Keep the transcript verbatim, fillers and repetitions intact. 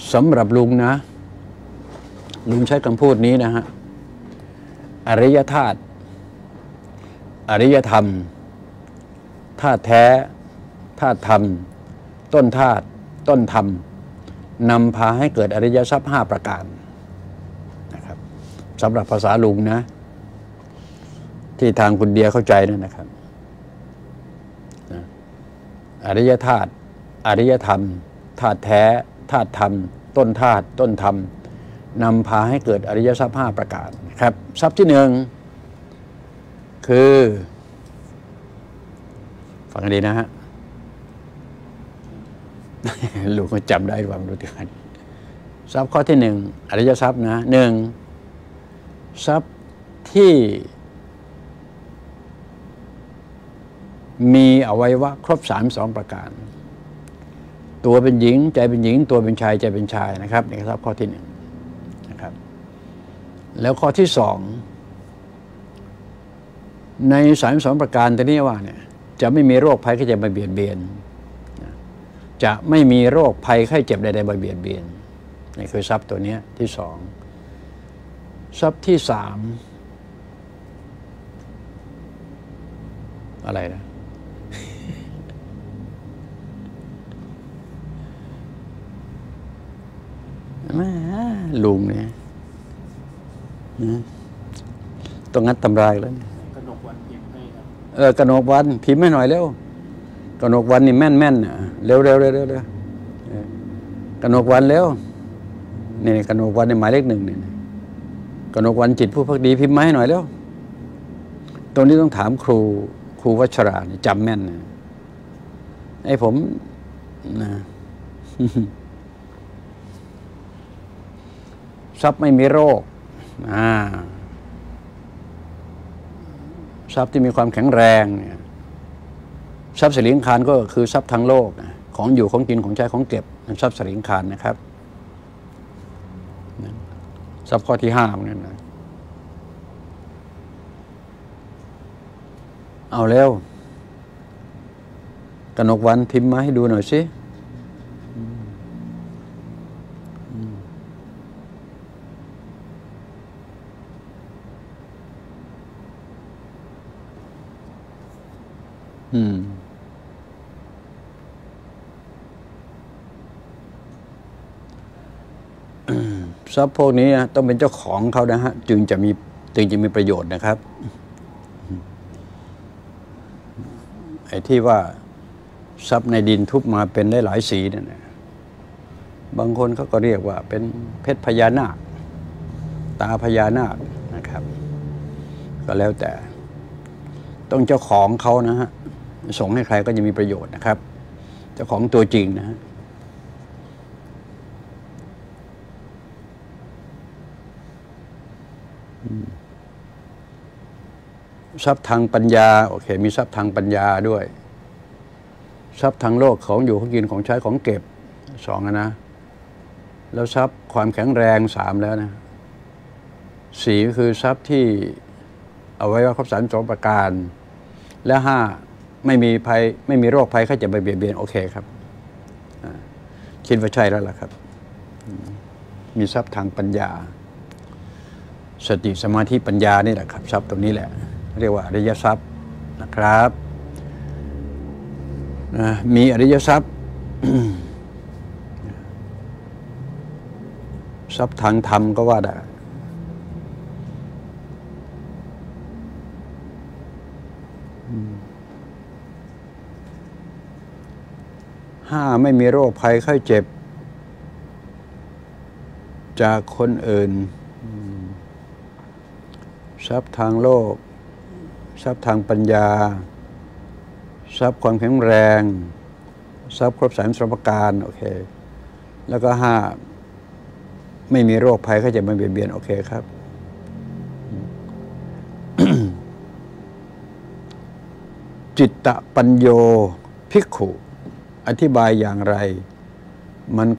สำหรับลุงนะลุงใช้คำพูดนี้นะฮะอริยธาตุอริยธรรมธาตุแท้ธาตุธรรมต้นธาตุต้นธรรมนำพาให้เกิดอริยทรัพย์ห้าประการนะครับสำหรับภาษาลุงนะที่ทางคุณเดียเข้าใจนั่นนะครับอริยธาตุอริยธรรมธาตุแท้ธาตุธรรมต้นธาตุต้นธรรมนำพาให้เกิดอริยทรัพย์ห้าประการนะครับทรัพย์ที่หนึ่งคือฟังดีนะฮะลูกก็จำได้ความรู้ที่กันทรัพย์ข้อที่หนึ่งอริยทรัพย์นะหนึ่งทรัพย์ที่มีอวัยวะครบสามสองประการตัวเป็นหญิงใจเป็นหญิงตัวเป็นชายใจเป็นชายนะครับนี่ครับข้อที่หนึ่งนะครับแล้วข้อที่สองในสามสองประการตัวนี้ว่าเนี่ยจะไม่มีโรคภัยไข้เจ็บมาเบียดเบียนจะไม่มีโรคภัยไข้เจ็บใดๆมาเบียดเบียนนี่คือทรัพย์ตัวนี้ที่สองทรัพย์ที่สามอะไรนะลุงเนี่ยต้องงัดตำรายแล้วกนกวันพิมพ์ให้ครับเออกนกวันพิมพ์ให้หน่อยเร็วกนกวันนี่แม่นแม่นอ่ะเร็วเร็วเร็วเร็วเร็วกนกวันเร็วนี่กนกวันในหมายเลขหนึ่งเนี่ยกนกวันจิตผู้พักดีพิมพ์มาให้หน่อยเร็วตรงนี้ต้องถามครูครูวัชราเนี่ยจำแม่นนะไอ้ผมนะทรัพย์ไม่มีโรคอ่าทรัพย์ที่มีความแข็งแรงเนี่ยทรัพย์สิริงคารก็คือทรัพย์ทางโลกของอยู่ของกินของใช้ของเก็บทรัพย์สิริงคารนะครับทรัพย์ข้อที่ห้าเหมือนกันนะเอาแล้วกนกวันพิมพ์มาให้ดูหน่อยสิอืมทรัพย์พวกนี้ต้องเป็นเจ้าของเขานะฮะจึงจะมีจึงจะมีประโยชน์นะครับไอ้ที่ว่าทรัพย์ในดินทุบมาเป็นได้หลายสีนั่นนะบางคนเขาก็เรียกว่าเป็นเพชรพญานาคตาพญานาคนะครับก็แล้วแต่ต้องเจ้าของเขานะฮะส่งให้ใครก็จะมีประโยชน์นะครับเจ้าของตัวจริงนะฮะทรัพย์ทางปัญญาโอเคมีทรัพย์ทางปัญญาด้วยทรัพย์ทางโลกของอยู่ของกินของใช้ของเก็บสองนะแล้วทรัพย์ความแข็งแรงสามแล้วนะสี่ก็คือทรัพย์ที่เอาไว้ว่าครบสามสองประการและห้าไม่มีภัยไม่มีโรคภัยไข้เจ็บเบียดเบียนโอเคครับคิดว่าใช่แล้วล่ะครับมีทรัพย์ทางปัญญาสติสมาธิปัญญานี่แหละครับทรัพย์ตรงนี้แหละเรียกว่าอริยทรัพย์นะครับมีอริยทรัพย์ทรัพย์ทางธรรมก็ว่าได้ห้าไม่มีโรคภัยไข้เจ็บจากคนอื่นทรัพย์ทางโลกทรัพย์ทางปัญญาทรัพย์ความแข็งแรงทรัพย์ครบสามสองประการโอเคแล้วก็ห้าไม่มีโรคภัยไข้เจ็บมาเบียดเบียนโอเคครับ จิตตปัญโยภิกขุอธิบายอย่างไรมัน